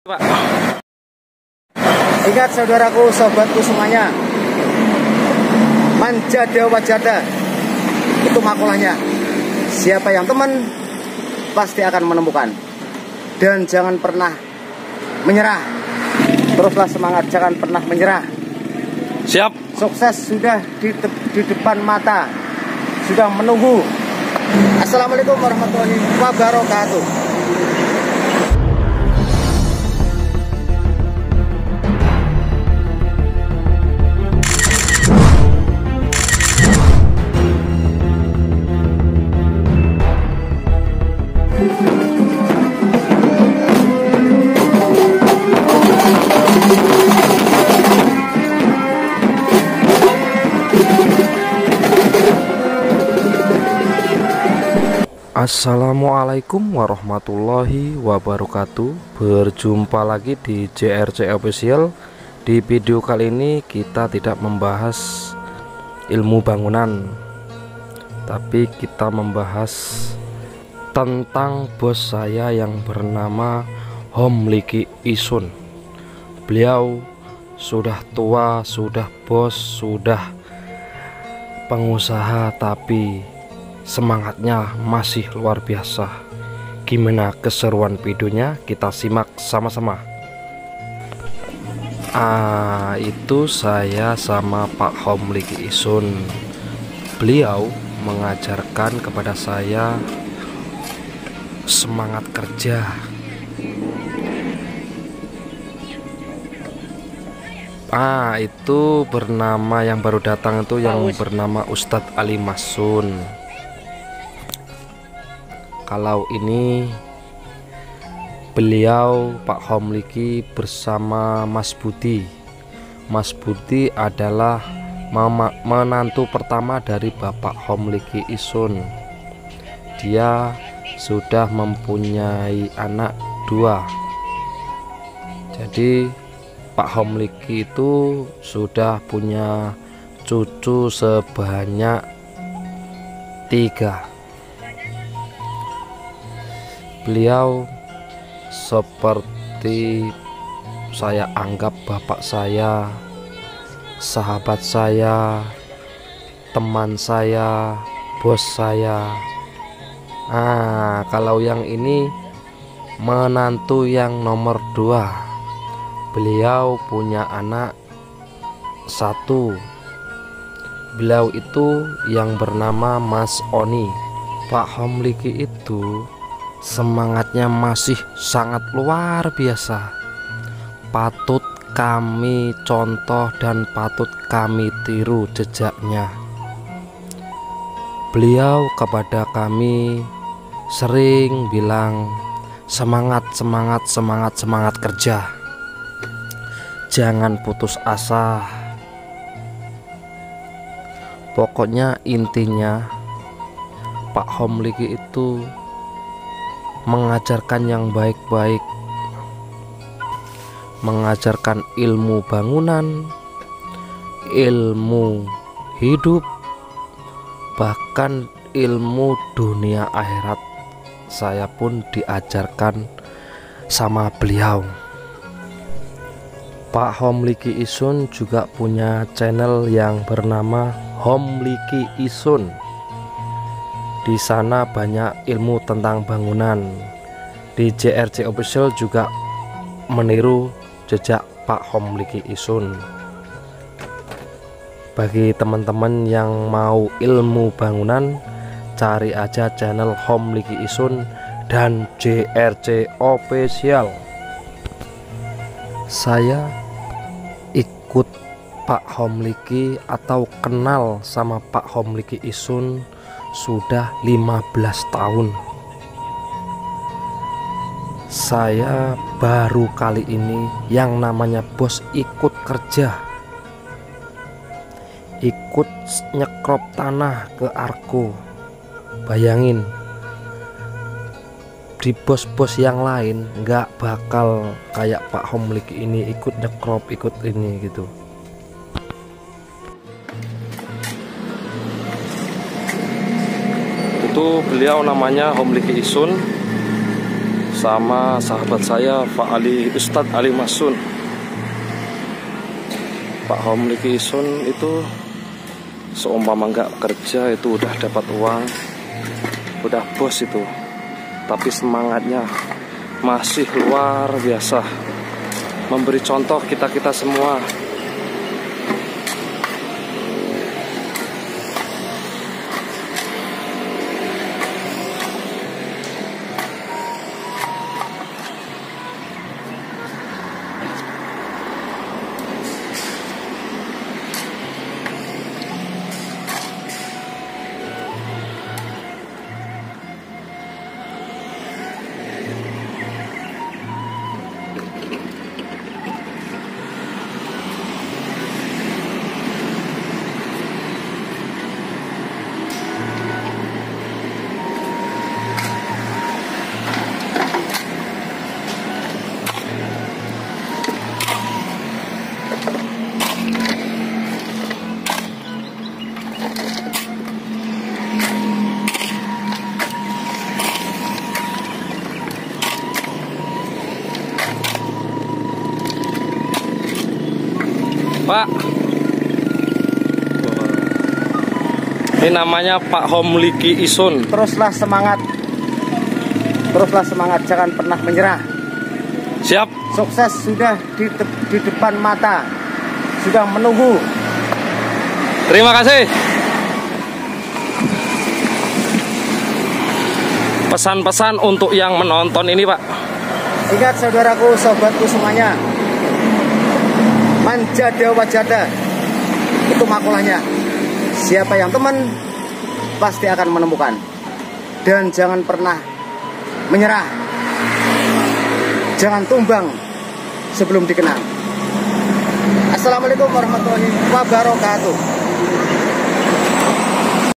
Pak. Ingat saudaraku, sobatku semuanya, manja dewa jada, itu makulahnya. Siapa yang teman pasti akan menemukan. Dan jangan pernah menyerah. Teruslah semangat, jangan pernah menyerah. Siap. Sukses sudah di depan mata, sudah menunggu. Assalamualaikum warahmatullahi wabarakatuh. Assalamualaikum warahmatullahi wabarakatuh. Berjumpa lagi di JRC Official. Di video kali ini kita tidak membahas ilmu bangunan, tapi kita membahas tentang bos saya yang bernama Homliki Isun. Beliau sudah tua, sudah bos, sudah pengusaha, tapi semangatnya masih luar biasa. Gimana keseruan videonya? Kita simak sama-sama. Itu saya sama Pak Homliki Isun. Beliau mengajarkan kepada saya semangat kerja. Itu bernama, yang baru datang itu yang bernama Ustadz Ali Masun. Kalau ini beliau Pak Homliki bersama Mas Budi. Mas Budi adalah menantu pertama dari Bapak Homliki Isun. Dia sudah mempunyai anak 2. Jadi Pak Homliki itu sudah punya cucu sebanyak 3. Beliau seperti saya anggap bapak saya, sahabat saya, teman saya, bos saya. Kalau yang ini menantu yang nomor 2. Beliau punya anak 1. Beliau itu yang bernama Mas Oni. Pak Homliki itu semangatnya masih sangat luar biasa. Patut kami contoh dan patut kami tiru jejaknya. Beliau kepada kami sering bilang, semangat, semangat, semangat, semangat kerja. Jangan putus asa. Pokoknya intinya Pak Homliki itu mengajarkan yang baik-baik, mengajarkan ilmu bangunan, ilmu hidup, bahkan ilmu dunia akhirat. Saya pun diajarkan sama beliau. Pak Homliki Isun juga punya channel yang bernama Homliki Isun. Di sana banyak ilmu tentang bangunan. Di JRC Official juga meniru jejak Pak Homliki Isun. Bagi teman-teman yang mau ilmu bangunan, cari aja channel Homliki Isun dan JRC Official. Saya ikut Pak Homliki atau kenal sama Pak Homliki Isun sudah 15 tahun. Saya baru kali ini yang namanya bos ikut kerja, ikut nyekrop tanah ke Arko. Bayangin, di bos-bos yang lain nggak bakal kayak Pak Homliki ini ikut nyekrop, ikut ini gitu. Itu beliau namanya Homliki Isun. bersama sahabat saya Pak Ali, Ustadz Ali Masun. Pak Homliki Isun itu seumpama nggak kerja itu udah dapat uang, udah bos itu, tapi semangatnya masih luar biasa, memberi contoh kita semua. Pak, ini namanya Pak Homliki Isun. Teruslah semangat, jangan pernah menyerah. Siap. Sukses sudah di depan mata, sudah menunggu. Terima kasih. Pesan-pesan untuk yang menonton ini, Pak. Ingat saudaraku, sobatku semuanya, manja dewa jada, itu makulahnya. Siapa yang teman pasti akan menemukan. Dan jangan pernah menyerah, jangan tumbang sebelum dikenal. Assalamualaikum warahmatullahi wabarakatuh.